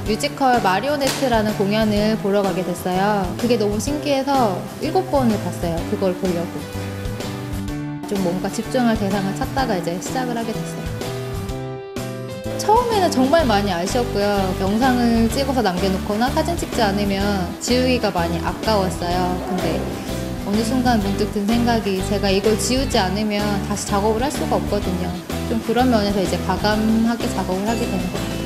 뮤지컬 마리오네트라는 공연을 보러 가게 됐어요. 그게 너무 신기해서 7번을 봤어요. 그걸 보려고. 좀 뭔가 집중할 대상을 찾다가 이제 시작을 하게 됐어요. 처음에는 정말 많이 아쉬웠고요. 영상을 찍어서 남겨놓거나 사진 찍지 않으면 지우기가 많이 아까웠어요. 근데 어느 순간 문득 든 생각이 제가 이걸 지우지 않으면 다시 작업을 할 수가 없거든요. 좀 그런 면에서 이제 과감하게 작업을 하게 되는 것 같아요.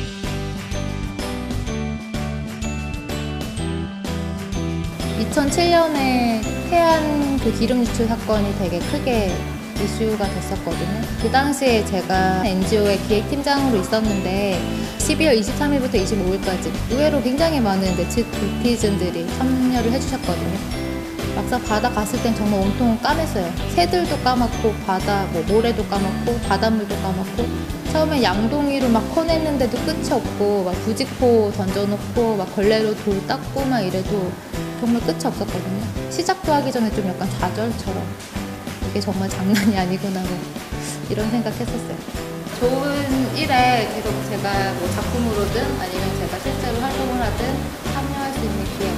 2007년에 태안 그 기름 유출 사건이 되게 크게 이슈가 됐었거든요. 그 당시에 제가 NGO의 기획팀장으로 있었는데 12월 23일부터 25일까지 의외로 굉장히 많은 네티즌들이 참여를 해주셨거든요. 막상 바다 갔을 땐 정말 온통 까맸어요. 새들도 까맣고 바다 모래도 까맣고 바닷물도 까맣고 처음에 양동이로 막 커냈는데도 끝이 없고 막 부직포 던져놓고 막 걸레로 돌 닦고 막 이래도 정말 끝이 없었거든요. 시작도 하기 전에 좀 약간 좌절처럼 이게 정말 장난이 아니구나 뭐 이런 생각했었어요. 좋은 일에 계속 제가 뭐 작품으로든 아니면 제가 실제로 활동을 하든 참여할 수 있는 기회